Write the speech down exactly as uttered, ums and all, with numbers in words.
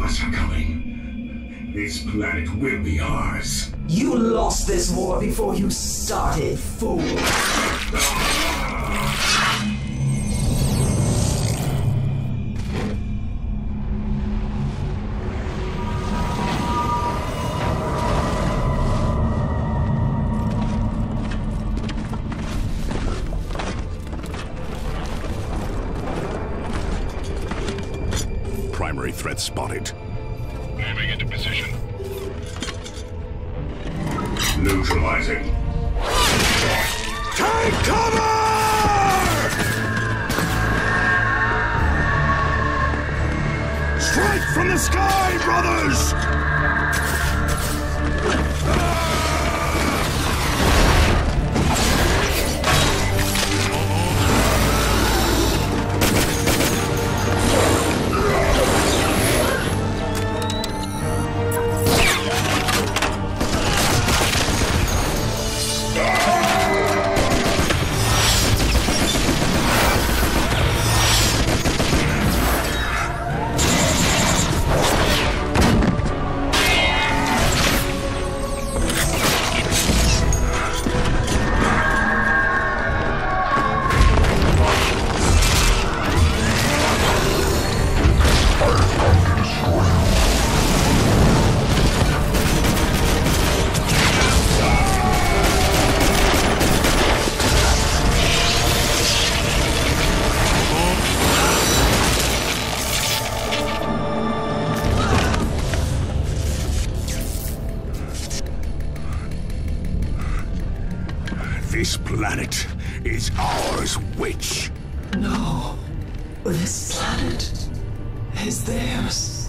of us are coming. This planet will be ours. You lost this war before you started, fool. Primary threat spotted. Moving into position. Neutralizing. Take cover! Strike from the sky, brothers! This planet is ours, witch. No. This planet is theirs.